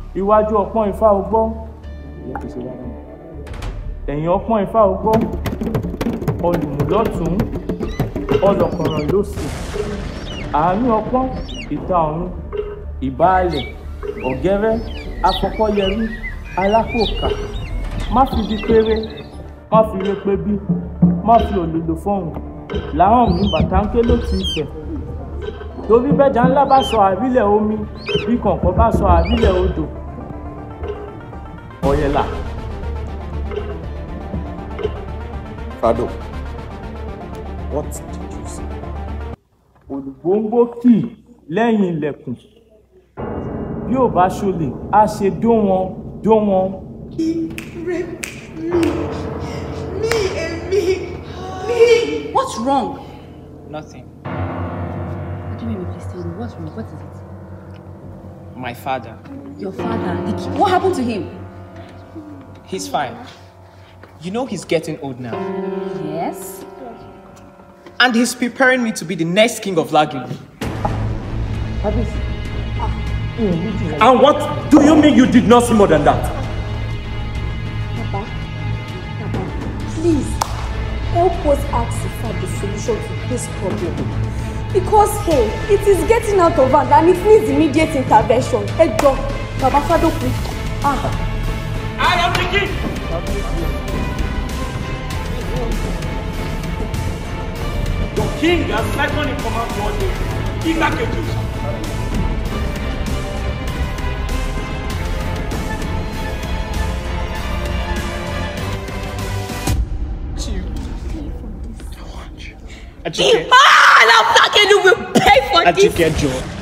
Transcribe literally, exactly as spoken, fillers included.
Iwájú ọpọ́n Ifá ogbó. Ẹ̀yìn ọpọ́n Ifá ogbó. Olùmúlọ́tún. Ọlọ́kọ̀ràn lósì. Àárín ọpọ́n ìta ọ̀run. Ìbálẹ̀. Ọ̀gẹ́rẹ́. Afọkọ́yẹrí. Alápòkà. Má fi bí péré. Má fi ré pé bí. Má fi òlòlò fọ́hùn. Láhàn mi bàtánké ló ti fẹ̀. Torí bẹ́jà ńlá bá sọ àrílẹ̀ omi, bí kọ̀ǹkọ̀ bá sọ àrílẹ̀ odò. Ọ̀yẹ̀là. Fado, what did you say? Olùgbòǹgbò kì lẹ́yìn ilẹ̀kùn. Bí ò bá ṣolè, a ṣe dó wọn, dó wọn. He raped me. Me and me. Me. What's wrong? Nothing. Please tell me, what's wrong? What is it? My father. Your father? The kid. What happened to him? He's fine. You know he's getting old now. Yes. And he's preparing me to be the next king of Lagelu. And what do you mean you did not see more than that? Papa, Papa, please help us ask for the solution to this problem. Because, hey, it is getting out of hand and it needs immediate intervention. Hey, John, Baba Fado, please. Ah. I am the king! The king has second in command to all the King. Ajike. Ah, now Lagelu will pay for this. Ajike, Joe.